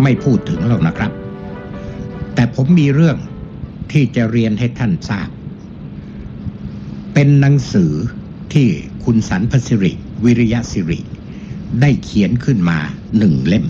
ไม่พูดถึงหรอกนะครับแต่ผมมีเรื่องที่จะเรียนให้ท่านทราบเป็นหนังสือที่คุณสรรพสิริวิริยสิริได้เขียนขึ้นมา1 เล่ม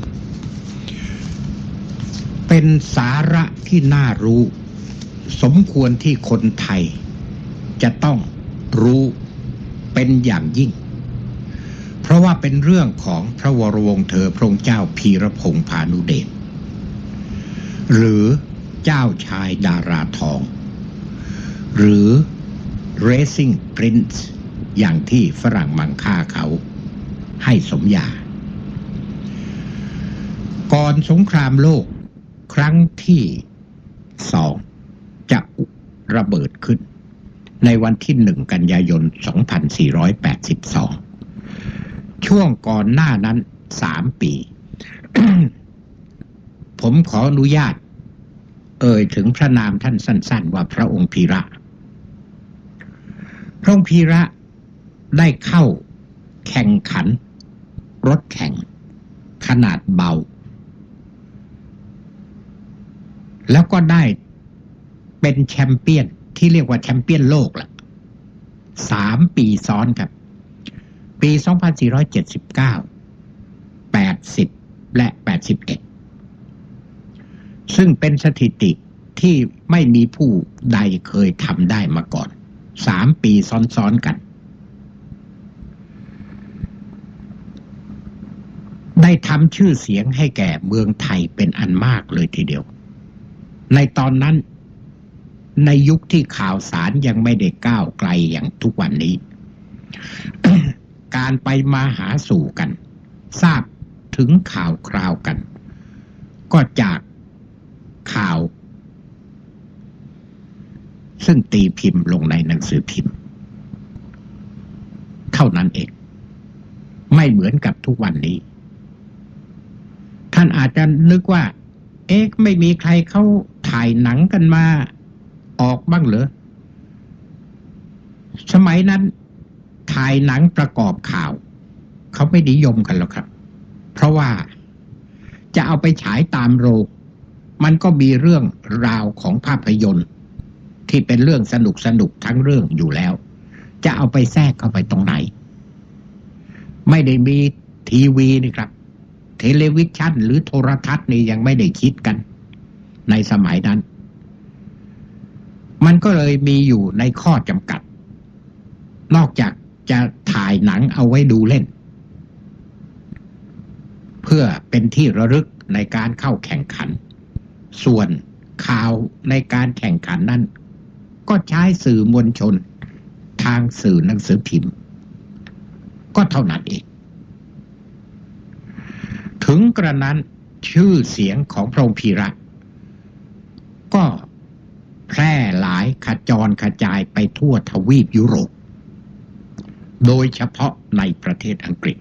เป็นสาระที่น่ารู้สมควรที่คนไทยจะต้องรู้เป็นอย่างยิ่งเพราะว่าเป็นเรื่องของพระวรวงศ์เธอพระองค์เจ้าพีรพงษ์พานุเดชหรือเจ้าชายดาราทองหรือ Racing Prince อย่างที่ฝรั่งมังค่าเขาให้สมญาก่อนสงครามโลกครั้งที่2จะระเบิดขึ้นในวันที่1 กันยายน 2482ช่วงก่อนหน้านั้น3 ปี ผมขออนุญาตถึงพระนามท่านสั้นๆว่าพระองค์พีระพระองค์พีระได้เข้าแข่งขันรถแข่งขนาดเบาแล้วก็ได้เป็นแชมเปี้ยนที่เรียกว่าแชมเปี้ยนโลกล่ะ3 ปีซ้อนครับปี 2479 80 และ 81ซึ่งเป็นสถิติที่ไม่มีผู้ใดเคยทำได้มาก่อน3 ปีซ้อนๆกันได้ทำชื่อเสียงให้แก่เมืองไทยเป็นอันมากเลยทีเดียวในตอนนั้นในยุคที่ข่าวสารยังไม่ได้ก้าวไกลอย่างทุกวันนี้ การไปมาหาสู่กันทราบถึงข่าวคราวกันก็จากข่าวซึ่งตีพิมพ์ลงในหนังสือพิมพ์เท่านั้นเองไม่เหมือนกับทุกวันนี้ท่านอาจจะนึกว่าไม่มีใครเขาถ่ายหนังกันมาออกบ้างเหรอสมัยนั้นถ่ายหนังประกอบข่าวเขาไม่นิยมกันหรอกครับเพราะว่าจะเอาไปฉายตามโรงมันก็มีเรื่องราวของภาพยนตร์ที่เป็นเรื่องสนุกทั้งเรื่องอยู่แล้วจะเอาไปแทรกเข้าไปตรงไหนไม่ได้มีทีวีนี่ครับเทเลวิชั่นหรือโทรทัศน์นี่ยังไม่ได้คิดกันในสมัยนั้นมันก็เลยมีอยู่ในข้อจำกัดนอกจากจะถ่ายหนังเอาไว้ดูเล่นเพื่อเป็นที่ระลึกในการเข้าแข่งขันส่วนข่าวในการแข่งขันนั้นก็ใช้สื่อมวลชนทางสื่อหนังสือพิมพ์ก็เท่านั้นเองถึงกระนั้นชื่อเสียงของพระองค์พีระก็แพร่หลายขจรกระจายไปทั่วทวีปยุโรปโดยเฉพาะในประเทศอังกฤษ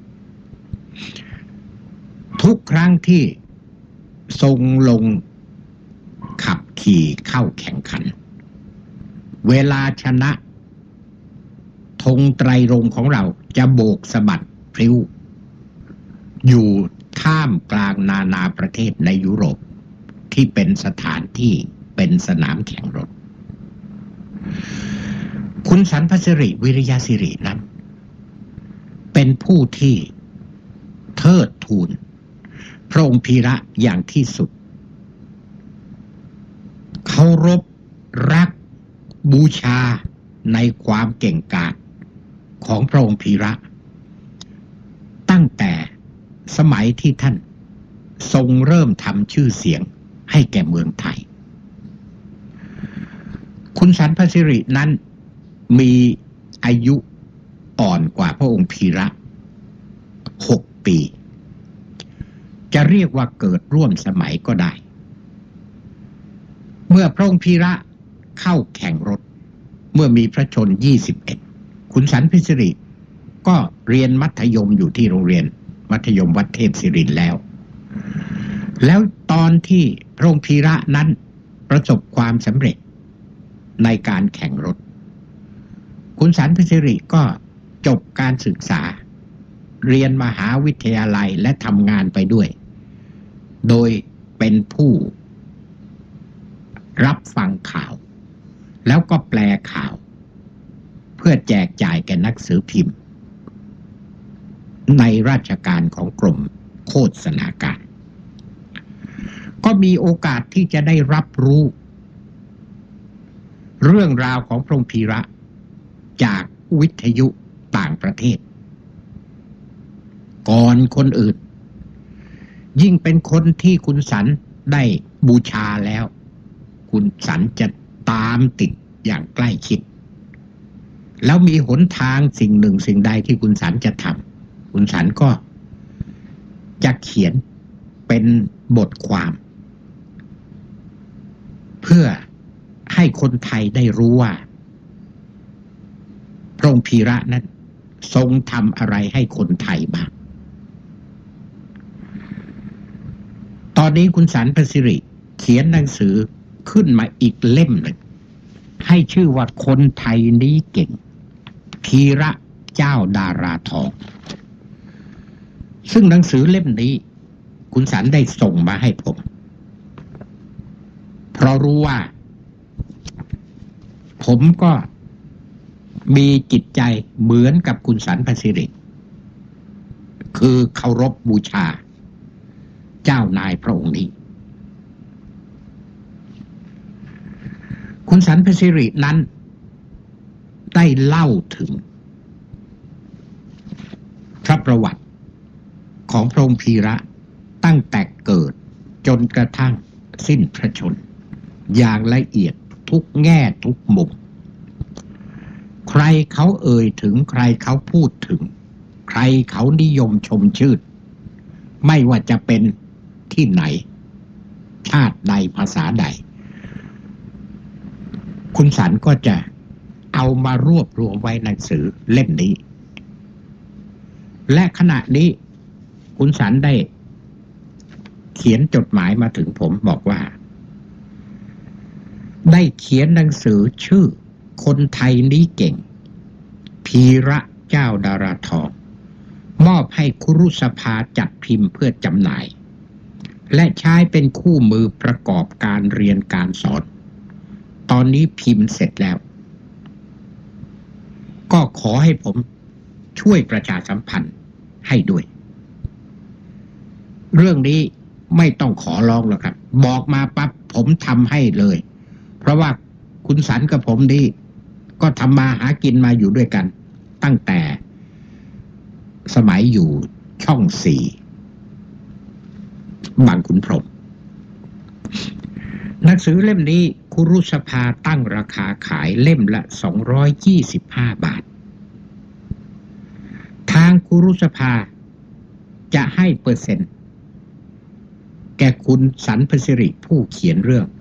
ทุกครั้งที่ทรงลงขับขี่เข้าแข่งขันเวลาชนะธงไตรรงค์ของเราจะโบกสะบัดพริ้วอยู่ท่ามกลางนานาประเทศในยุโรปที่เป็นสถานที่เป็นสนามแข่งรถคุณสรรพสิริวิริยสิรินั้นเป็นผู้ที่เทิดทูนพระองค์พีระอย่างที่สุดเคารพรักบูชาในความเก่งกาจของพระองค์พีระตั้งแต่สมัยที่ท่านทรงเริ่มทำชื่อเสียงให้แก่เมืองไทยคุณสรรพสิรินั้นมีอายุอ่อนกว่าพระองค์พีระ6 ปีจะเรียกว่าเกิดร่วมสมัยก็ได้เมื่อพระองค์พีระเข้าแข่งรถเมื่อมีพระชน21คุณสรรพสิริก็เรียนมัธยมอยู่ที่โรงเรียนมัธยมวัดเทพศิรินทร์แล้วตอนที่พระองค์พีระนั้นประสบความสำเร็จในการแข่งรถคุณสรรพสิริก็จบการศึกษาเรียนมหาวิทยาลัยและทำงานไปด้วยโดยเป็นผู้รับฟังข่าวแล้วก็แปลข่าวเพื่อแจกจ่ายแก่นักสือพิมพ์ในราชการของกรมโฆษณาการก็มีโอกาสที่จะได้รับรู้เรื่องราวของพระองค์พีระจากวิทยุต่างประเทศก่อนคนอื่นยิ่งเป็นคนที่คุณสันได้บูชาแล้วคุณสันจะตามติดอย่างใกล้ชิดแล้วมีหนทางสิ่งหนึ่งสิ่งใดที่คุณสันจะทำคุณสันก็จะเขียนเป็นบทความเพื่อให้คนไทยได้รู้ว่าพระองค์พีระนั้นทรงทำอะไรให้คนไทยบ้างตอนนี้คุณสันประสิริเขียนหนังสือขึ้นมาอีกเล่มหนึ่งให้ชื่อว่าคนไทยนี้เก่งพีระเจ้าดาราทองซึ่งหนังสือเล่มนี้คุณสันได้ส่งมาให้ผมเพราะรู้ว่าผมก็มีจิตใจเหมือนกับคุณสันประสิริคือเคารพบูชาเจ้านายพระองค์นี้คุณสันประสิรินั้นได้เล่าถึงพระประวัติของพระองค์พีระตั้งแต่เกิดจนกระทั่งสิ้นพระชนม์อย่างละเอียดทุกแง่ทุกมุมใครเขาเอ่ยถึงใครเขาพูดถึงใครเขานิยมชมชื่นไม่ว่าจะเป็นที่ไหนชาติใดภาษาใดคุณสันก็จะเอามารวบรวมไว้ในหนังสือเล่มนี้และขณะนี้คุณสันได้เขียนจดหมายมาถึงผมบอกว่าได้เขียนหนังสือชื่อคนไทยนี้เก่งพีระเจ้าดาราทองมอบให้ครุสภาจัดพิมพ์เพื่อจำหน่ายและใช้เป็นคู่มือประกอบการเรียนการสอนตอนนี้พิมพ์เสร็จแล้วก็ขอให้ผมช่วยประชาสัมพันธ์ให้ด้วยเรื่องนี้ไม่ต้องขอร้องหรอกครับบอกมาปั๊บผมทำให้เลยเพราะว่าคุณสันกับผมนี่ก็ทำมาหากินมาอยู่ด้วยกันตั้งแต่สมัยอยู่ช่อง4บางขุนพรหมหนังสือเล่มนี้ครุสภาตั้งราคาขายเล่มละ225 บาททางครุสภาจะให้เปอร์เซ็นต์แก่คุณสันประสิริผู้เขียนเรื่อง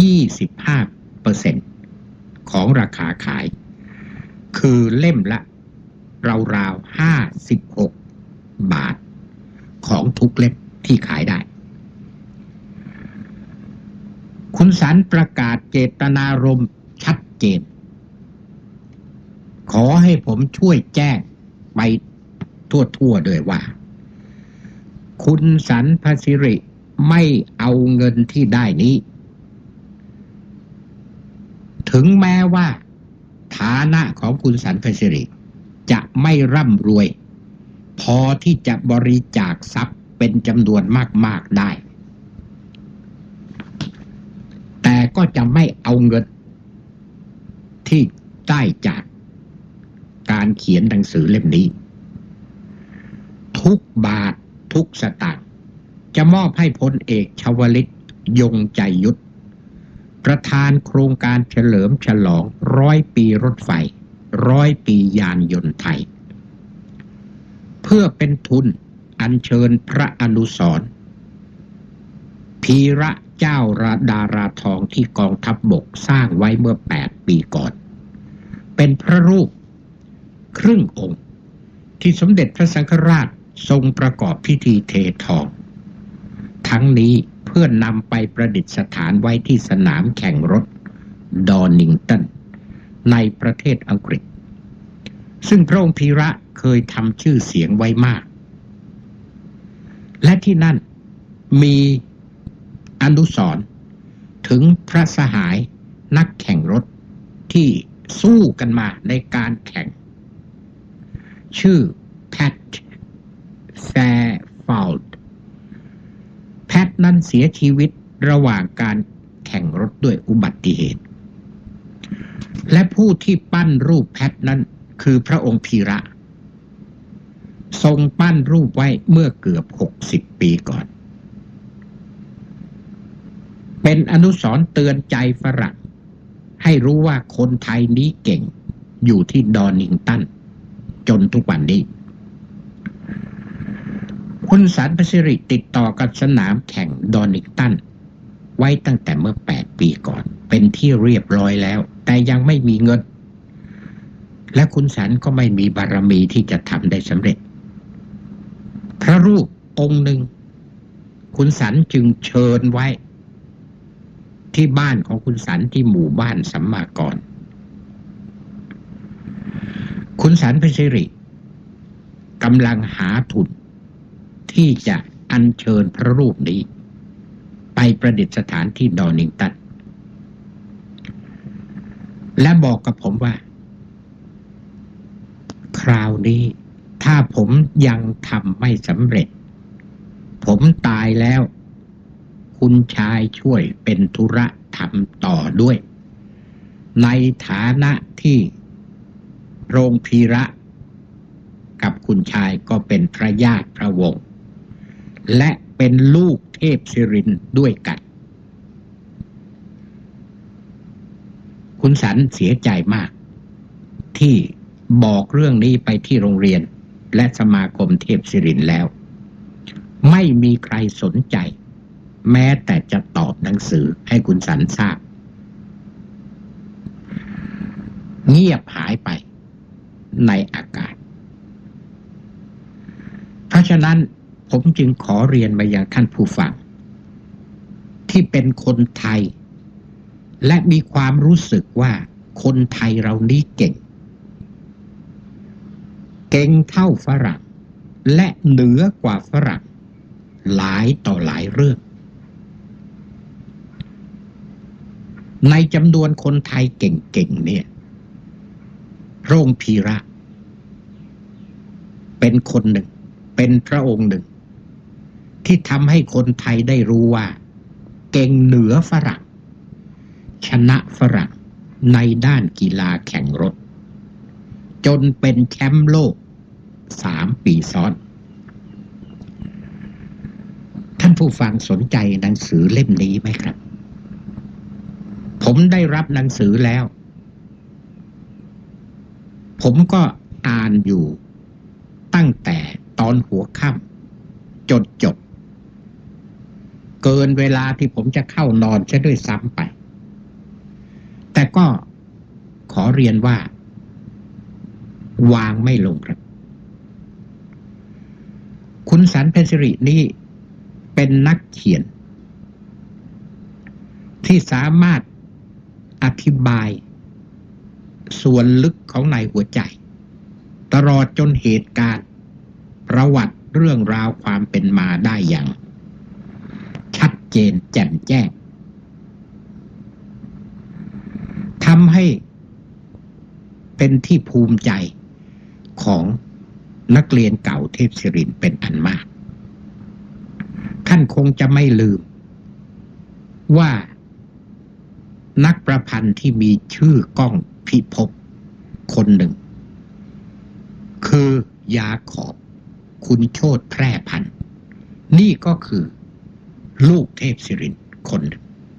25%ของราคาขายคือเล่มละราวๆ56 บาทของทุกเล่มที่ขายได้คุณสันประกาศเจตนารมณ์ชัดเจนขอให้ผมช่วยแจ้งไปทั่วๆด้วยว่าคุณสันประสิริไม่เอาเงินที่ได้นี้ถึงแม้ว่าฐานะของคุณสันประสิริจะไม่ร่ำรวยพอที่จะบริจาคทรัพย์เป็นจำนวนมากๆได้แต่ก็จะไม่เอาเงินที่ได้จากการเขียนหนังสือเล่มนี้ทุกบาททุกสตางค์จะมอบให้พลเอกชวลิตยงใจยุทธประธานโครงการเฉลิมฉลอง100 ปีรถไฟ100 ปียานยนต์ไทยเพื่อเป็นทุนอัญเชิญพระอนุสรณ์พีระเจ้าดาราทองที่กองทัพบกสร้างไว้เมื่อ8 ปีก่อนเป็นพระรูปครึ่งองค์ที่สมเด็จพระสังฆราชทรงประกอบพิธีเททองทั้งนี้เพื่อนำไปประดิษฐานไว้ที่สนามแข่งรถดอนิงตันในประเทศอังกฤษซึ่งพระองค์พีระเคยทำชื่อเสียงไว้มากและที่นั่นมีอนุสรณ์ถึงพระสหายนักแข่งรถที่สู้กันมาในการแข่งชื่อแพทแฟร์ฟอลด์แพทนั้นเสียชีวิตระหว่างการแข่งรถด้วยอุบัติเหตุและผู้ที่ปั้นรูปแพทนั้นคือพระองค์พีระทรงปั้นรูปไว้เมื่อเกือบ60 ปีก่อนเป็นอนุสรณ์เตือนใจฝรั่งให้รู้ว่าคนไทยนี้เก่งอยู่ที่ดอนิงตันจนทุกวันนี้คุณสันพสิริติดต่อกับสนามแข่งดอนิงตันไว้ตั้งแต่เมื่อ8 ปีก่อนเป็นที่เรียบร้อยแล้วแต่ยังไม่มีเงินและคุณสันก็ไม่มีบารมีที่จะทำได้สำเร็จพระรูปองค์หนึ่งคุณสันจึงเชิญไว้ที่บ้านของคุณสันที่หมู่บ้านสัมมากรคุณสันพสิริกำลังหาทุนที่จะอัญเชิญพระรูปนี้ไปประดิษฐานที่ดอนิงตันและบอกกับผมว่าคราวนี้ถ้าผมยังทำไม่สำเร็จผมตายแล้วคุณชายช่วยเป็นธุระทำต่อด้วยในฐานะที่โรงพีระกับคุณชายก็เป็นพระญาติพระวงศ์และเป็นลูกเทพศิรินทร์ด้วยกันคุณสันเสียใจมากที่บอกเรื่องนี้ไปที่โรงเรียนและสมาคมเทพศิรินทร์แล้วไม่มีใครสนใจแม้แต่จะตอบหนังสือให้คุณสันทราบเงียบหายไปในอากาศเพราะฉะนั้นผมจึงขอเรียนมายังท่านผู้ฟังที่เป็นคนไทยและมีความรู้สึกว่าคนไทยเรานี้เก่งเท่าฝรั่งและเหนือกว่าฝรั่งหลายต่อหลายเรื่องในจำนวนคนไทยเก่งๆเนี่ยพระองค์พีระเป็นคนหนึ่งเป็นพระองค์หนึ่งที่ทำให้คนไทยได้รู้ว่าเก่งเหนือฝรั่งชนะฝรั่งในด้านกีฬาแข่งรถจนเป็นแชมป์โลก3 ปีซ้อนท่านผู้ฟังสนใจหนังสือเล่มนี้ไหมครับผมได้รับหนังสือแล้วผมก็อ่านอยู่ตั้งแต่ตอนหัวค่ำจนจบเกินเวลาที่ผมจะเข้านอนซะด้วยซ้ำไปแต่ก็ขอเรียนว่าวางไม่ลงครับคุณสันเพชรสิรินี่เป็นนักเขียนที่สามารถอธิบายส่วนลึกของในหัวใจตลอดจนเหตุการณ์ประวัติเรื่องราวความเป็นมาได้อย่างชัดเจนแจ่มแจ้งทำให้เป็นที่ภูมิใจของนักเรียนเก่าเทพศิรินทร์เป็นอันมากท่านคงจะไม่ลืมว่านักประพันธ์ที่มีชื่อก้องพิภพคนหนึ่งคือยาขอบคุณโชติแพร่พันธ์นี่ก็คือลูกเทพศิรินทร์คนหนึ่ง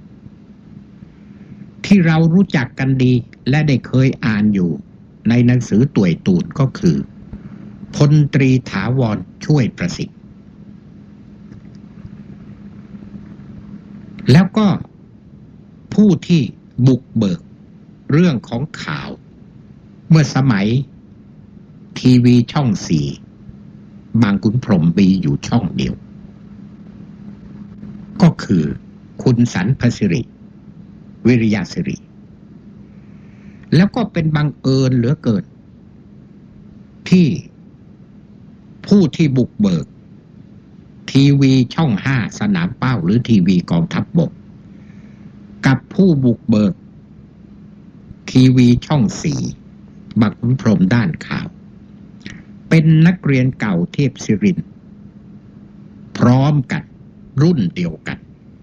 ที่เรารู้จักกันดีและได้เคยอ่านอยู่ในหนังสือต่วยตูนก็คือพลตรีถาวรช่วยประสิทธิ์แล้วก็ผู้ที่บุกเบิกเรื่องของข่าวเมื่อสมัยทีวีช่อง4บางขุนพรหมมีอยู่ช่องเดียวก็คือคุณสันพสิริวิริยสิริแล้วก็เป็นบังเอิญเหลือเกินที่ผู้ที่บุกเบิกททีวีช่อง5สนามเป้าหรือทีวีกองทัพบกกับผู้บุกเบิกทีวีช่อง4บักขุนพรหมด้านข่าวเป็นนักเรียนเก่าเทพศิรินทร์พร้อมกันรุ่นเดียวกัน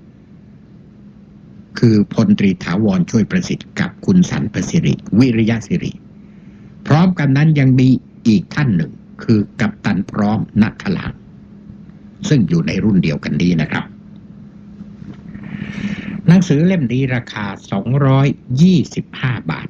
คือพลตรีถาวรช่วยประสิทธิ์กับคุณสันประสิริวิริยะสิริพร้อมกันนั้นยังมีอีกท่านหนึ่งคือกัปตันพร้อมณัฐลางซึ่งอยู่ในรุ่นเดียวกันนี้นะครับหนังสือเล่มนี้ราคา225 บาท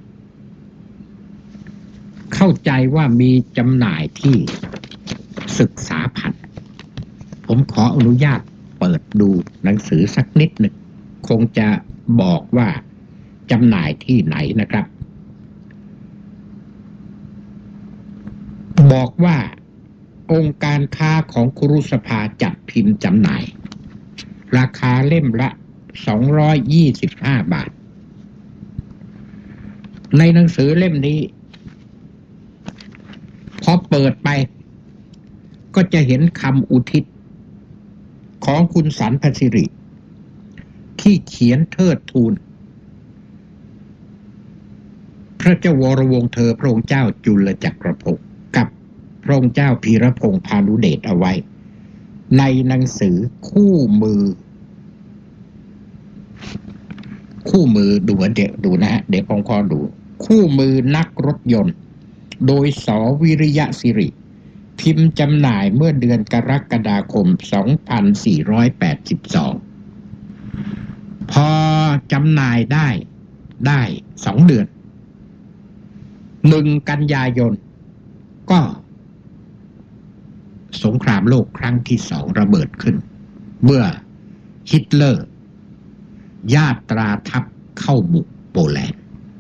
เข้าใจว่ามีจำหน่ายที่ศึกษาพันธ์ผมขออนุญาตเปิดดูหนังสือสักนิดหนึ่งคงจะบอกว่าจำหน่ายที่ไหนนะครับบอกว่าองค์การค้าของครุสภาจัดพิมพ์จำหน่ายราคาเล่มละ225 บาทในหนังสือเล่มนี้พอเปิดไปก็จะเห็นคำอุทิศของคุณสันพสิริที่เขียนเทิดทูนพระเจ้าวรวงศ์เธอพระองค์เจ้าจุลจักรภพกับพระองค์เจ้าพีรพงษ์พานุเดชเอาไว้ในหนังสือคู่มือดูเดี๋ยวดูนะฮะเดี๋ยวผมขอดูคู่มือนักรถยนต์โดยส.วิริยะสิริพิมพ์จำหน่ายเมื่อเดือนกรกฎาคม2482พอจำหน่ายได้2 เดือน1 กันยายนก็สงครามโลกครั้งที่2ระเบิดขึ้นเมื่อฮิตเลอร์ญาตราทัพเข้าบุกโปแลนด์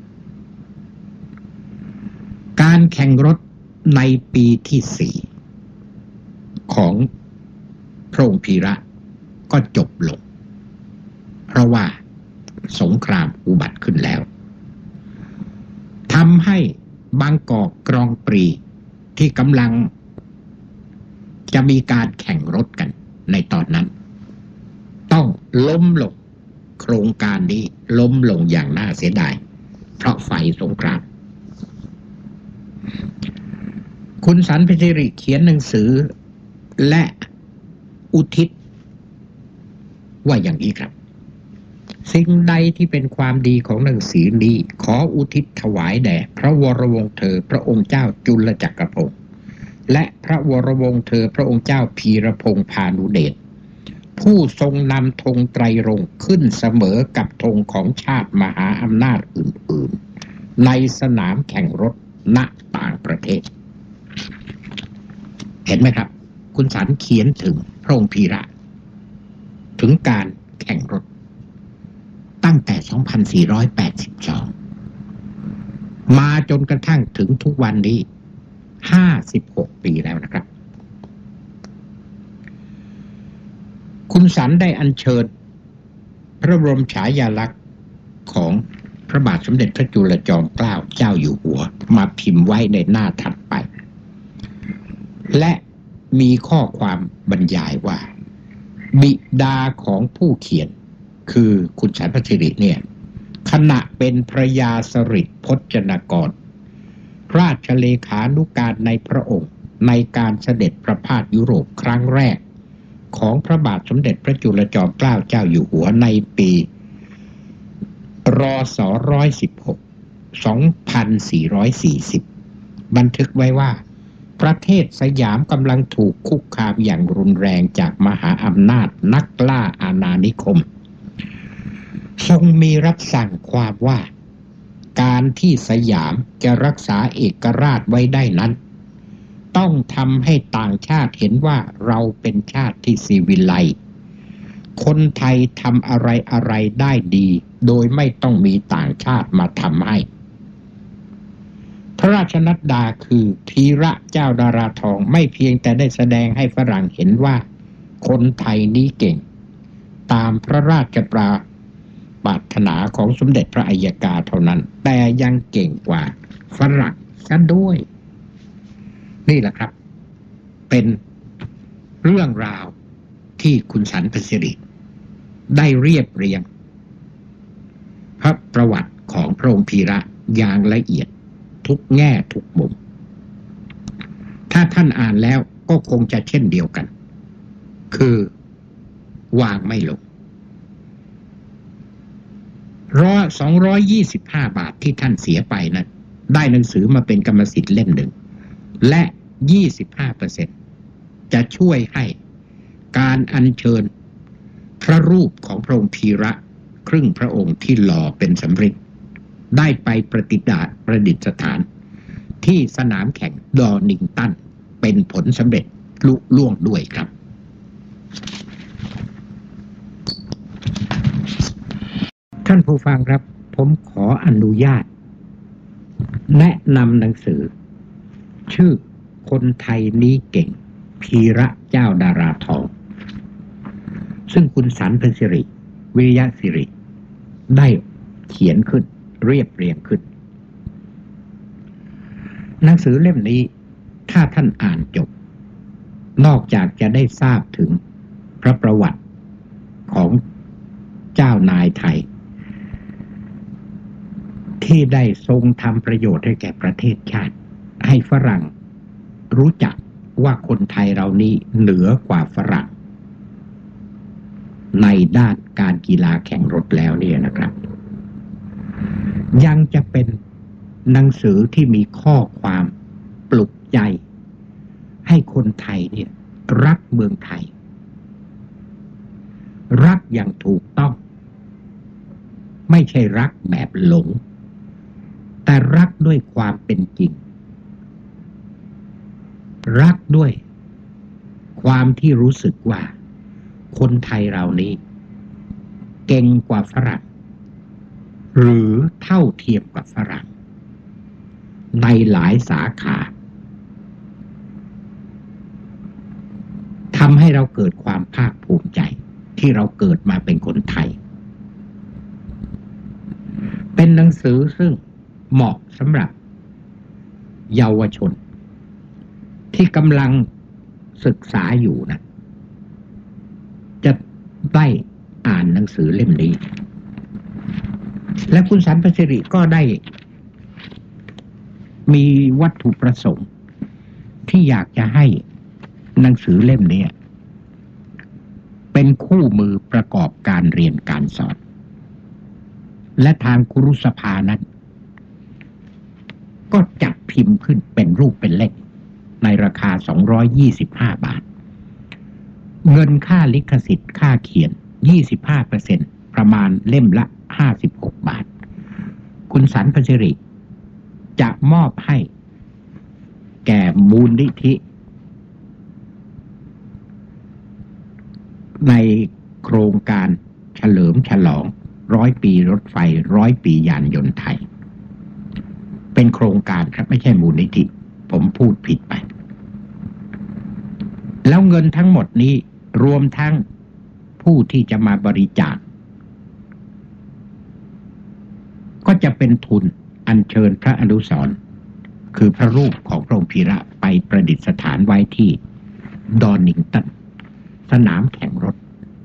การแข่งรถในปีที่4ของพระองค์พีระก็จบลงเพราะว่าสงครามอุบัติขึ้นแล้วทำให้บางกอกกรองปรีที่กำลังจะมีการแข่งรถกันในตอนนั้นต้องล้มลงโครงการนี้ล้มลงอย่างน่าเสียดายเพราะไฟสงครามคุณสันพสิริเขียนหนังสือและอุทิศว่าอย่างนี้ครับสิ่งใดที่เป็นความดีของหนังสือนี้ขออุทิศถวายแด่พระวรวงศ์เธอพระองค์เจ้าจุลจักรภพและพระวรวงศ์เธอพระองค์เจ้าพีรพงษ์พานุเดชผู้ทรงนำธงไตรรงค์ขึ้นเสมอกับธงของชาติมหาอำนาจอื่นๆในสนามแข่งรถณต่างประเทศเห็นไหมครับคุณสันเขียนถึงพระองค์พีระถึงการแข่งรถตั้งแต่2482มาจนกระทั่งถึงทุกวันนี้56 ปีแล้วนะครับคุณสันได้อัญเชิญพระบรมฉายาลักษณ์ของพระบาทสมเด็จพระจุลจอมเกล้าเจ้าอยู่หัวมาพิมพ์ไว้ในหน้าถัดไปและมีข้อความบรรยายว่าบิดาของผู้เขียนคือคุณสันพสิริเนี่ยขณะเป็นพระยาสฤษดิ์พจนกรราชเลขานุการในพระองค์ในการเสด็จประพาสยุโรปครั้งแรกของพระบาทสมเด็จพระจุลจอมเกล้าเจ้าอยู่หัวในปีรศ116 2440บันทึกไว้ว่าประเทศสยามกำลังถูกคุกคามอย่างรุนแรงจากมหาอำนาจนักล่าอาณานิคมทรงมีรับสั่งความว่าการที่สยามจะรักษาเอกราชไว้ได้นั้นต้องทำให้ต่างชาติเห็นว่าเราเป็นชาติที่ศิวิไลซ์คนไทยทำอะไรได้ดีโดยไม่ต้องมีต่างชาติมาทำให้พระราชนัดดาคือธีระเจ้าดาราทองไม่เพียงแต่ได้แสดงให้ฝรั่งเห็นว่าคนไทยนี้เก่งตามพระราชปรารถนาของสมเด็จพระอัยการเท่านั้นแต่ยังเก่งกว่าฝรั่งซะด้วยนี่แหละครับเป็นเรื่องราวที่คุณสันพสิริได้เรียบเรียงพระประวัติของพระองค์พีระอย่างละเอียดทุกแง่ทุกมุมถ้าท่านอ่านแล้วก็คงจะเช่นเดียวกันคือวางไม่ลง225 บาทที่ท่านเสียไปนั้นได้หนังสือมาเป็นกรรมสิทธิ์เล่มหนึ่งและ 25% จะช่วยให้การอัญเชิญพระรูปของพระองค์พีระครึ่งพระองค์ที่หล่อเป็นสำริดได้ไปประดิษฐานที่สนามแข่งดอนิงตันเป็นผลสำเร็จลุล่วงด้วยครับท่านผู้ฟังครับผมขออนุญาตแนะนำหนังสือชื่อคนไทยนี้เก่งพีระเจ้าดาราทองซึ่งคุณสันพสิริวิริยะสิริได้เขียนขึ้นเรียบเรียงขึ้นหนังสือเล่มนี้ถ้าท่านอ่านจบนอกจากจะได้ทราบถึงพระประวัติของเจ้านายไทยที่ได้ทรงทำประโยชน์ให้แก่ประเทศชาติให้ฝรั่งรู้จักว่าคนไทยเรานี้เหนือกว่าฝรั่งในด้านการกีฬาแข่งรถแล้วเนี่ยนะครับยังจะเป็นหนังสือที่มีข้อความปลุกใจให้คนไทยเนี่ยรักเมืองไทยรักอย่างถูกต้องไม่ใช่รักแบบหลงแต่รักด้วยความเป็นจริงรักด้วยความที่รู้สึกว่าคนไทยเรานี้เก่งกว่าฝรั่งหรือเท่าเทียมกับฝรั่งในหลายสาขาทำให้เราเกิดความภาคภูมิใจที่เราเกิดมาเป็นคนไทยเป็นหนังสือซึ่งเหมาะสำหรับเยาวชนที่กำลังศึกษาอยู่นะจะได้อ่านหนังสือเล่มนี้และคุณสันพสิริก็ได้มีวัตถุประสงค์ที่อยากจะให้หนังสือเล่มนี้เป็นคู่มือประกอบการเรียนการสอนและทางครุสภานั้นก็จัดพิมพ์ขึ้นเป็นรูปเป็นเล่มในราคา225 บาทเงินค่าลิขสิทธิ์ค่าเขียน 25% ประมาณเล่มละ56 บาทคุณสันพสิริจะมอบให้แก่มูลนิธิในโครงการเฉลิมฉลอง100 ปีรถไฟ100 ปียานยนต์ไทยเป็นโครงการครับไม่ใช่มูลนิธิผมพูดผิดไปแล้วเงินทั้งหมดนี้รวมทั้งผู้ที่จะมาบริจาคก็จะเป็นทุนอัญเชิญพระอนุสรณ์คือพระรูปของพระองค์พีระไปประดิษฐานไว้ที่ดอนิงตันสนามแข่งรถ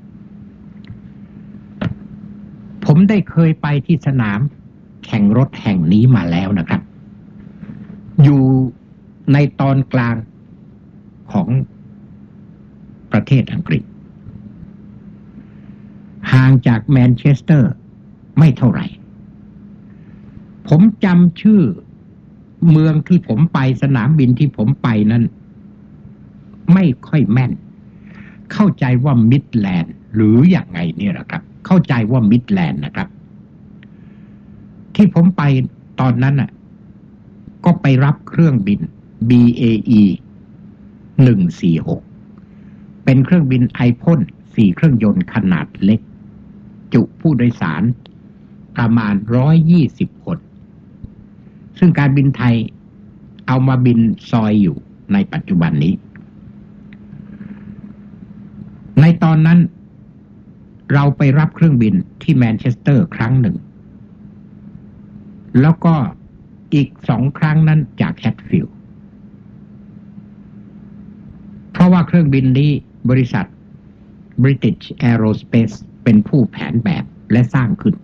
ผมได้เคยไปที่สนามแข่งรถแห่งนี้มาแล้วนะครับอยู่ในตอนกลางของประเทศอังกฤษห่างจากแมนเชสเตอร์ไม่เท่าไหร่ผมจำชื่อเมืองที่ผมไปสนามบินที่ผมไปนั้นไม่ค่อยแม่นเข้าใจว่ามิดแลนด์หรืออย่างไงเนี่ยแหละครับเข้าใจว่ามิดแลนด์นะครับที่ผมไปตอนนั้นน่ะก็ไปรับเครื่องบิน BAE 146เป็นเครื่องบินไอพ่น4เครื่องยนต์ขนาดเล็กจุผู้โดยสารประมาณ120 คนซึ่งการบินไทยเอามาบินซอยอยู่ในปัจจุบันนี้ในตอนนั้นเราไปรับเครื่องบินที่แมนเชสเตอร์ครั้งหนึ่งแล้วก็อีก2 ครั้งนั้นจากแฮตฟิลด์เพราะว่าเครื่องบินนี้บริษัท British Aerospace เป็นผู้แผนแบบและสร้างขึ้น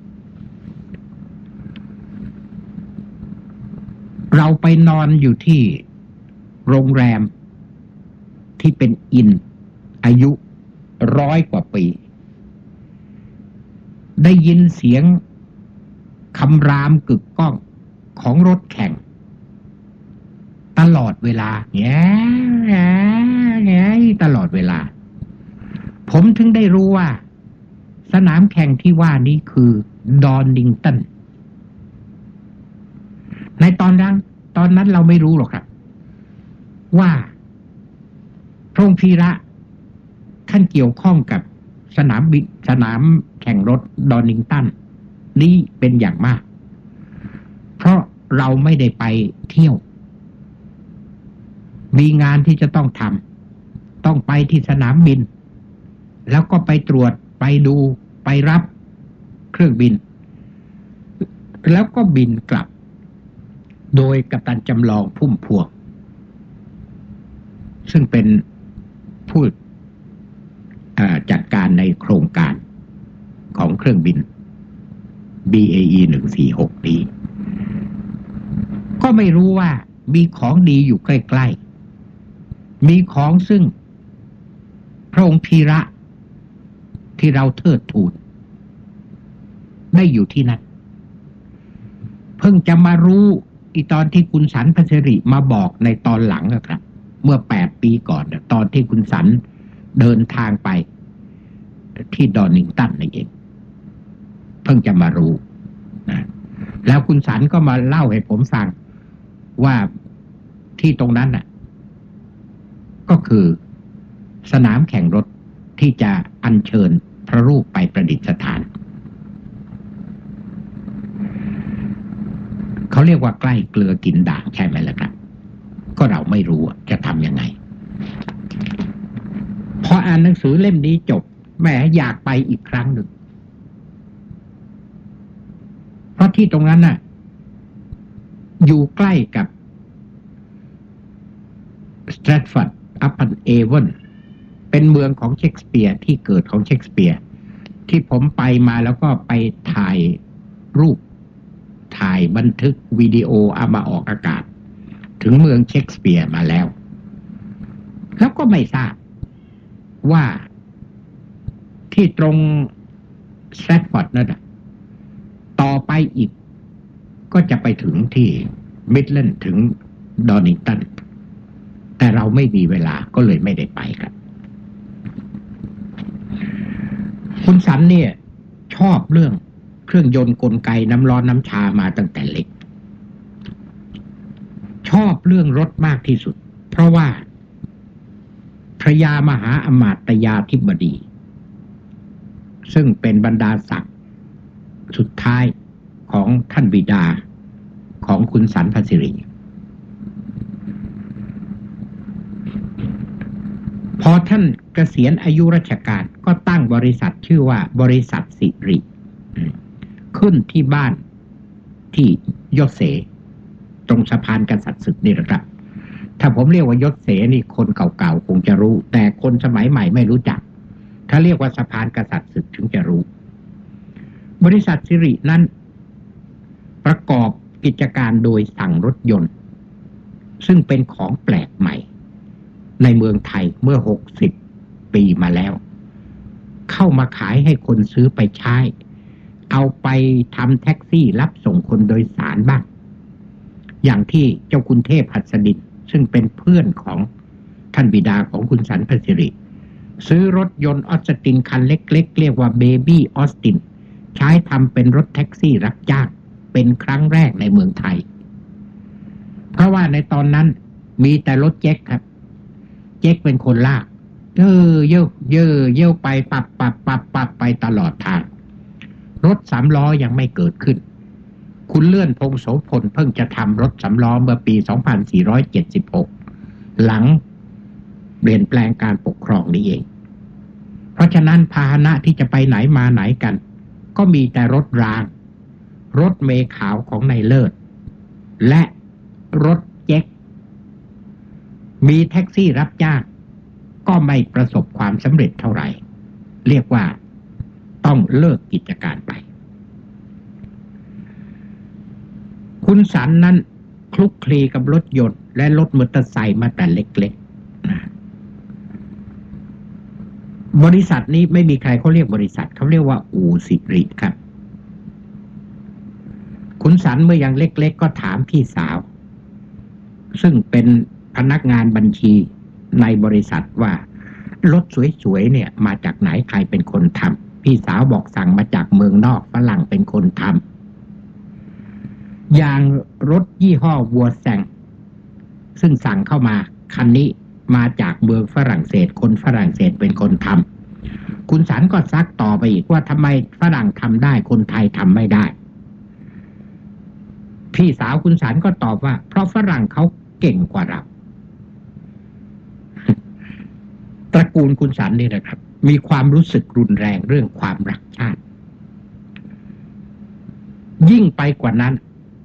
เราไปนอนอยู่ที่โรงแรมที่เป็นอินอายุ100 กว่าปีได้ยินเสียงคำรามกึกก้องของรถแข่งตลอดเวลาแง่ตลอดเวลาผมถึงได้รู้ว่าสนามแข่งที่ว่านี้คือดอนนิงตันในตอนนั้นเราไม่รู้หรอกครับว่าพระองค์พีระท่านเกี่ยวข้องกับสนามแข่งรถดอนนิงตันนี้เป็นอย่างมากเพราะเราไม่ได้ไปเที่ยวมีงานที่จะต้องทำต้องไปที่สนามบินแล้วก็ไปตรวจไปดูไปรับเครื่องบินแล้วก็บินกลับโดยกัปตันจำลองพุ่มพวงซึ่งเป็นผู้จัดการในโครงการของเครื่องบิน BAE 146นี้ก็ไม่รู้ว่ามีของดีอยู่ใกล้ๆมีของซึ่งพระองค์พีระที่เราเทิดทูนได้อยู่ที่นั่นเพิ่งจะมารู้อีตอนที่คุณสันพสิริมาบอกในตอนหลังครับเมื่อ8 ปีก่อนตอนที่คุณสันเดินทางไปที่ดอนนิงตันนี่เองเพิ่งจะมารู้นะแล้วคุณสันก็มาเล่าให้ผมฟังว่าที่ตรงนั้นน่ะก็คือสนามแข่งรถที่จะอัญเชิญพระรูปไปประดิษฐานเขาเรียกว่าใกล้เกลือกินด่างใช่ไหมล่ะครับก็เราไม่รู้จะทำยังไงพออ่านหนังสือเล่มนี้จบแหมอยากไปอีกครั้งหนึ่งเพราะที่ตรงนั้นน่ะอยู่ใกล้กับสแตรทฟอร์ดอัปพันเอเวนเป็นเมืองของเชคสเปียร์ที่เกิดของเชคสเปียร์ที่ผมไปมาแล้วก็ไปถ่ายรูปถ่ายบันทึกวิดีโอเอามาออกอากาศถึงเมืองเชคสเปียร์มาแล้วแล้วก็ไม่ทราบว่าที่ตรงสแตรทฟอร์ดนั่นต่อไปอีกก็จะไปถึงที่มิดแลนด์ถึงดอนนิงตันแต่เราไม่มีเวลาก็เลยไม่ได้ไปครับคุณสันเนี่ยชอบเรื่องเครื่องยนต์กลไกน้ำร้อนน้ำชามาตั้งแต่เล็กชอบเรื่องรถมากที่สุดเพราะว่าพระยามหาอมาตยาธิบดีซึ่งเป็นบรรดาศักดิ์สุดท้ายของท่านบิดาของคุณสันพสิริพอท่านเกษียณอายุราชการก็ตั้งบริษัทชื่อว่าบริษัทสิริขึ้นที่บ้านที่ยศเสตรงสะพานกษัตริย์ศึกนี่แหละครับถ้าผมเรียกว่ายศเสนี่คนเก่าๆคงจะรู้แต่คนสมัยใหม่ไม่รู้จักถ้าเรียกว่าสะพานกษัตริย์ศึกถึงจะรู้บริษัทสิรินั้นประกอบกิจการโดยสั่งรถยนต์ซึ่งเป็นของแปลกใหม่ในเมืองไทยเมื่อ60 ปีมาแล้วเข้ามาขายให้คนซื้อไปใช้เอาไปทำแท็กซี่รับส่งคนโดยสารบ้างอย่างที่เจ้าคุณเทพหัสดินซึ่งเป็นเพื่อนของท่านบิดาของคุณสันพสิริซื้อรถยนต์ออสตินคันเล็กๆเรียกว่าเบบี้ออสตินใช้ทำเป็นรถแท็กซี่รับจ้างเป็นครั้งแรกในเมืองไทยเพราะว่าในตอนนั้นมีแต่รถเจ๊กครับเจ๊กเป็นคนลากเย่อไปปับไปตลอดทางรถ3 ล้อยังไม่เกิดขึ้นคุณเลื่อนพงษ์โสพลเพิ่งจะทำรถ3 ล้อเมื่อปี 2476 หลังเปลี่ยนแปลงการปกครองนี้เองเพราะฉะนั้นพาหนะที่จะไปไหนมาไหนกันก็มีแต่รถรางรถเมล์ขาวของนายเลิศและรถเจ๊กมีแท็กซี่รับจ้างก็ไม่ประสบความสำเร็จเท่าไหร่เรียกว่าต้องเลิกกิจการไปคุณสันนั้นคลุกคลีกับรถยนต์และรถมอเตอร์ไซค์มาแต่เล็กๆบริษัทนี้ไม่มีใครเขาเรียกบริษัทเขาเรียกว่าอู่สิริครับคุณสันเมื่อยังเล็กๆก็ถามพี่สาวซึ่งเป็นพนักงานบัญชีในบริษัทว่ารถสวยๆเนี่ยมาจากไหนใครเป็นคนทำพี่สาวบอกสั่งมาจากเมืองนอกฝรั่งเป็นคนทำอย่างรถยี่ห้อวัวแซงซึ่งสั่งเข้ามาคันนี้มาจากเมืองฝรั่งเศสคนฝรั่งเศสเป็นคนทำคุณสันก็ซักต่อไปอีกว่าทำไมฝรั่งทำได้คนไทยทำไม่ได้พี่สาวคุณสันก็ตอบว่าเพราะฝรั่งเขาเก่งกว่าเราตระกูลคุณสันนี่นะครับมีความรู้สึกรุนแรงเรื่องความรักชาติยิ่งไปกว่านั้น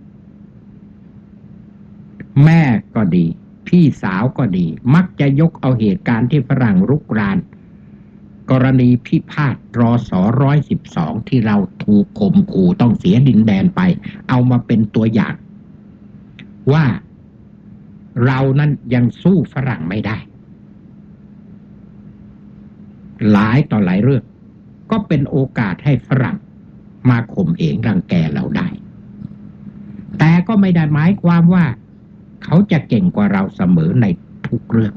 แม่ก็ดีพี่สาวก็ดีมักจะยกเอาเหตุการณ์ที่ฝรั่งรุกรานกรณีพิพาทรศ112ที่เราถูกข่มขู่ต้องเสียดินแดนไปเอามาเป็นตัวอย่างว่าเรานั้นยังสู้ฝรั่งไม่ได้หลายต่อหลายเรื่องก็เป็นโอกาสให้ฝรั่งมาข่มเหงรังแกเราได้แต่ก็ไม่ได้หมายความว่าเขาจะเก่งกว่าเราเสมอในทุกเรื่อง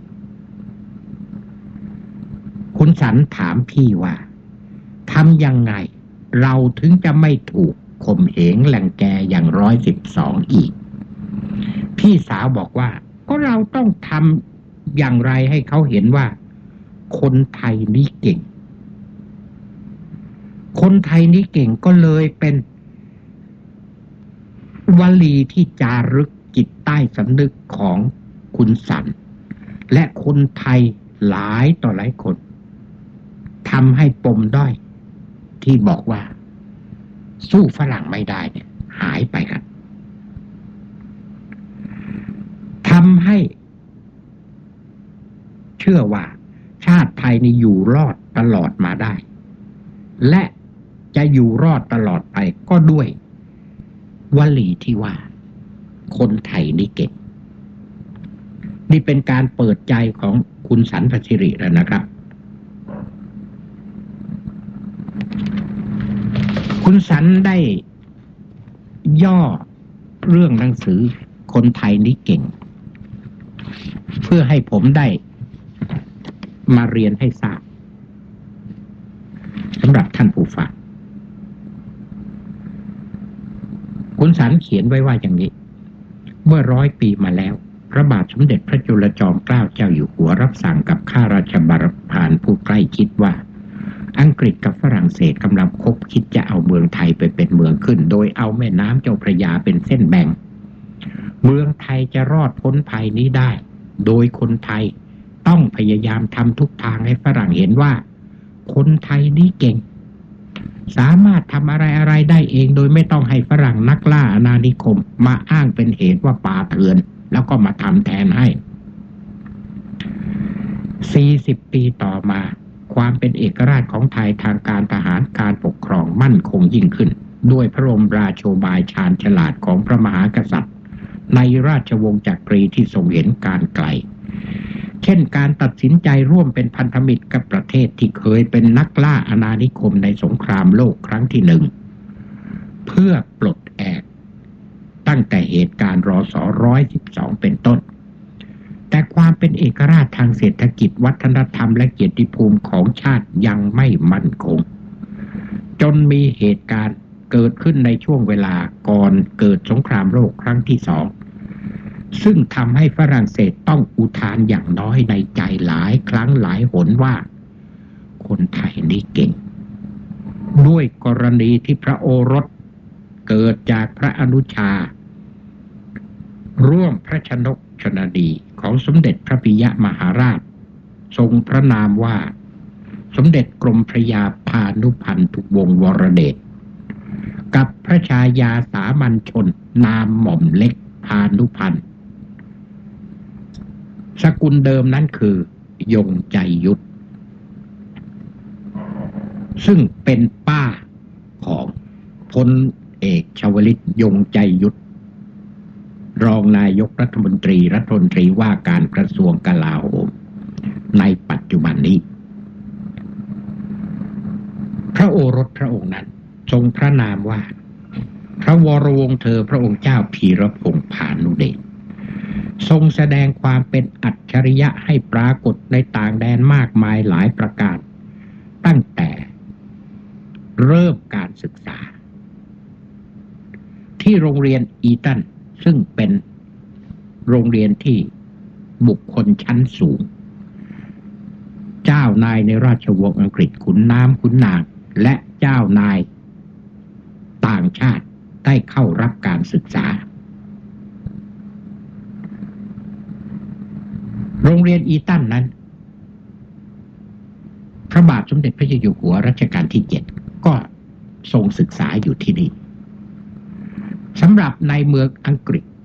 คุณสันถามพี่ว่าทำยังไงเราถึงจะไม่ถูกข่มเหงรังแกอย่าง112อีกพี่สาวบอกว่าก็เราต้องทำอย่างไรให้เขาเห็นว่าคนไทยนี่เก่งคนไทยนี่เก่งก็เลยเป็นวลีที่จารึกจิตใต้สำนึกของคุณสันและคนไทยหลายต่อหลายคนทำให้ปมด้อยที่บอกว่าสู้ฝรั่งไม่ได้เนี่ยหายไปครับทำให้เชื่อว่าชาติไทยนี่อยู่รอดตลอดมาได้และจะอยู่รอดตลอดไปก็ด้วยวลีที่ว่าคนไทยนี่เก่งนี่เป็นการเปิดใจของคุณสันพสิริแล้วนะครับคุณสันได้ย่อเรื่องหนังสือคนไทยนี่เก่งเพื่อให้ผมได้มาเรียนให้ทราบสำหรับท่านผู้ฟังคุณสันเขียนไว้ว่าอย่างนี้เมื่อ100 ปีมาแล้วพระบาทสมเด็จพระจุลจอมเกล้าเจ้าอยู่หัวรับสั่งกับข้าราชบริพารผู้ใกล้ชิดว่าอังกฤษกับฝรั่งเศสกำลังคบคิดจะเอาเมืองไทยไปเป็นเมืองขึ้นโดยเอาแม่น้ำเจ้าพระยาเป็นเส้นแบ่งเมืองไทยจะรอดพ้นภัยนี้ได้โดยคนไทยต้องพยายามทำทุกทางให้ฝรั่งเห็นว่าคนไทยนี่เก่งสามารถทำอะไรได้เองโดยไม่ต้องให้ฝรั่งนักล่าอาณานิคมมาอ้างเป็นเหตุว่าป่าเถื่อนแล้วก็มาทำแทนให้40 ปีต่อมาความเป็นเอกราชของไทยทางการทหารการปกครองมั่นคงยิ่งขึ้นด้วยพระบรมราโชบายชาญฉลาดของพระมหากษัตริย์ในราชวงศ์จักรีที่ทรงเห็นการไกลเช่นการตัดสินใจร่วมเป็นพันธมิตรกับประเทศที่เคยเป็นนักล่าอาณานิคมในสงครามโลกครั้งที่1เพื่อปลดแอกตั้งแต่เหตุการณ์รศ112เป็นต้นแต่ความเป็นเอกราชทางเศรษฐกิจวัฒนธรรมและเกียรติภูมิของชาติยังไม่มั่นคงจนมีเหตุการณ์เกิดขึ้นในช่วงเวลาก่อนเกิดสงครามโลกครั้งที่2ซึ่งทำให้ฝรั่งเศสต้องอุทานอย่างน้อยในใจหลายครั้งหลายหนว่าคนไทยนี่เก่งด้วยกรณีที่พระโอรสเกิดจากพระอนุชาร่วมพระชนกชนนีของสมเด็จพระปิยมหาราชทรงพระนามว่าสมเด็จกรมพระยาพานุพันธุวงศ์วรเดชกับพระชายาสามัญชนนามหม่อมเล็กพานุพันธ์สกุลเดิมนั้นคือยงใจยุทธซึ่งเป็นป้าของพลเอกชวลิตยงใจยุทธรองนายกรัฐมนตรีว่าการกระทรวงกลาโหมในปัจจุบันนี้พระโอรสพระองค์นั้นทรงพระนามว่าพระวรวงศ์เธอพระองค์เจ้าพีรพงษ์พานุเดชทรงแสดงความเป็นอัจฉริยะให้ปรากฏในต่างแดนมากมายหลายประการตั้งแต่เริ่มการศึกษาที่โรงเรียนอีตันซึ่งเป็นโรงเรียนที่บุคคลชั้นสูงเจ้านายในราชวงศ์อังกฤษขุนน้ำขุนนางและเจ้านายต่างชาติได้เข้ารับการศึกษาโรงเรียนอีตันนั้นพระบาทสมเด็จพระเจ้าอยู่หัวรัชกาลที่ 7ก็ทรงศึกษาอยู่ที่นี่สำหรับในเมืองอังกฤษ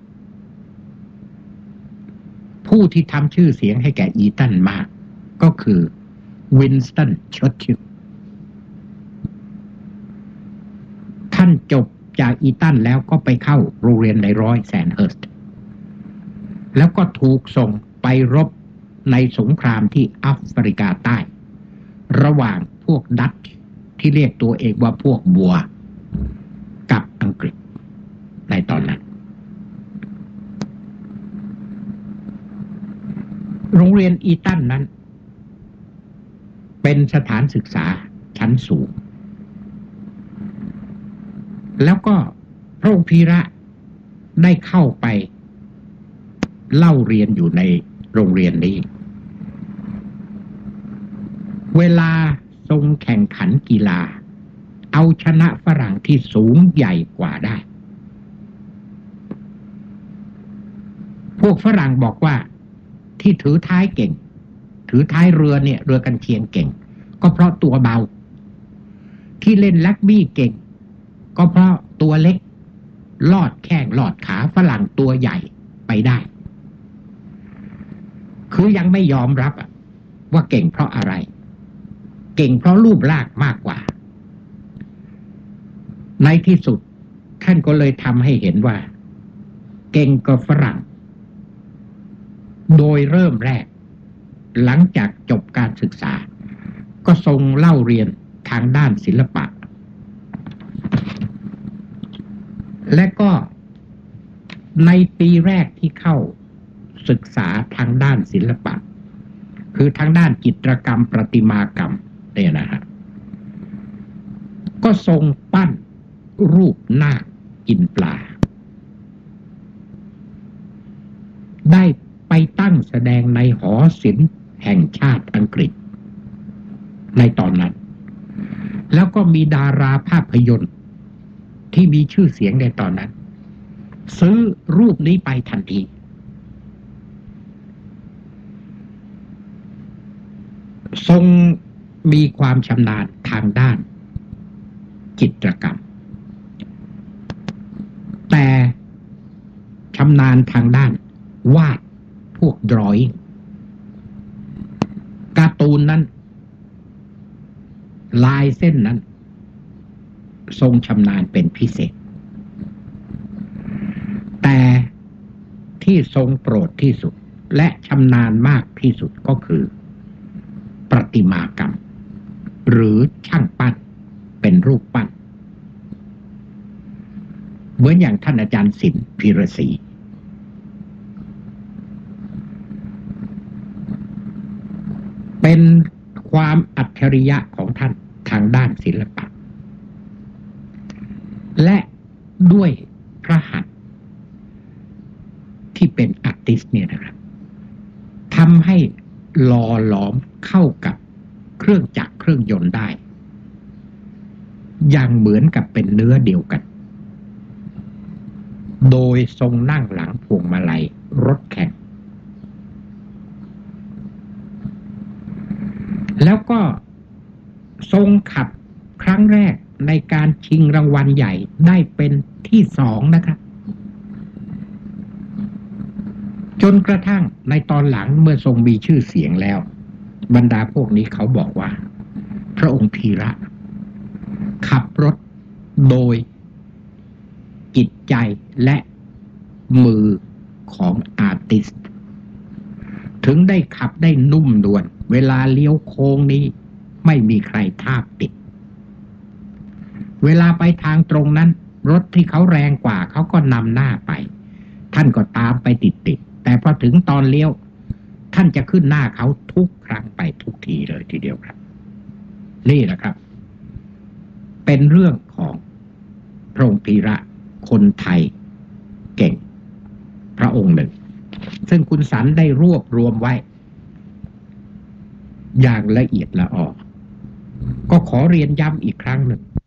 ผู้ที่ทำชื่อเสียงให้แก่อีตันมากก็คือวินสตันเชอร์ชิลล์ท่านจบจากอีตันแล้วก็ไปเข้าโรงเรียนในร้อยแซนเฮิร์สต์แล้วก็ถูกส่งไปรบในสงครามที่แอฟริกาใต้ระหว่างพวกดัตช์ที่เรียกตัวเองว่าพวกบัวกับอังกฤษในตอนนั้นโรงเรียนอีตันนั้นเป็นสถานศึกษาชั้นสูงแล้วก็พระองค์พีระได้เข้าไปเล่าเรียนอยู่ในโรงเรียนนี้เวลาทรงแข่งขันกีฬาเอาชนะฝรั่งที่สูงใหญ่กว่าได้พวกฝรั่งบอกว่าที่ถือท้ายเก่งถือท้ายเรือเนี่ยเรือกันเชียงเก่งก็เพราะตัวเบาที่เล่นลักบี้เก่งก็เพราะตัวเล็กลอดแข้งลอดขาฝรั่งตัวใหญ่ไปได้คือยังไม่ยอมรับว่าเก่งเพราะอะไรเก่งเพราะรูปร่างมากกว่าในที่สุดท่านก็เลยทำให้เห็นว่าเก่งกว่าฝรั่งโดยเริ่มแรกหลังจากจบการศึกษาก็ทรงเล่าเรียนทางด้านศิลปะและก็ในปีแรกที่เข้าศึกษาทางด้านศิลปะคือทางด้านจิตรกรรมประติมากรรมเนี่ยนะฮะก็ทรงปั้นรูปนาคกินปลาได้ไปตั้งแสดงในหอศิลป์แห่งชาติอังกฤษในตอนนั้นแล้วก็มีดาราภาพยนตร์ที่มีชื่อเสียงในตอนนั้นซื้อรูปนี้ไปทันทีทรงมีความชำนาญทางด้านจิตรกรรมแต่ชำนาญทางด้านวาดพวกดรอยน์การ์ตูนนั้นลายเส้นนั้นทรงชำนาญเป็นพิเศษแต่ที่ทรงโปรดที่สุดและชำนาญมากที่สุดก็คือประติมากรรมหรือช่างปั้นเป็นรูปปั้นเหมือนอย่างท่านอาจารย์ศิลป์พีระศรีเป็นความอัจฉริยะของท่านทางด้านศิลปะและด้วยพระหัตถ์ที่เป็นอาร์ติสต์เนี่ยนะครับทำให้หล่อหลอมเข้ากับเครื่องจักรเครื่องยนต์ได้อย่างเหมือนกับเป็นเนื้อเดียวกันโดยทรงนั่งหลังพวงมาลัยรถแข่งแล้วก็ทรงขับครั้งแรกในการชิงรางวัลใหญ่ได้เป็นที่2นะครับจนกระทั่งในตอนหลังเมื่อทรงมีชื่อเสียงแล้วบรรดาพวกนี้เขาบอกว่าพระองค์พีระขับรถโดยจิตใจและมือของอาร์ติสต์ถึงได้ขับได้นุ่มนวลเวลาเลี้ยวโค้งนี้ไม่มีใครทาบติดเวลาไปทางตรงนั้นรถที่เขาแรงกว่าเขาก็นำหน้าไปท่านก็ตามไปติดแต่พอถึงตอนเลี้ยวท่านจะขึ้นหน้าเขาทุกครั้งไปทุกทีเลยทีเดียวครับนี่แหละครับเป็นเรื่องของพระองค์ธีระคนไทยเก่งพระองค์หนึ่งซึ่งคุณสันได้รวบรวมไว้อย่างละเอียดละออก็ขอเรียนย้ำอีกครั้งหนึ่ง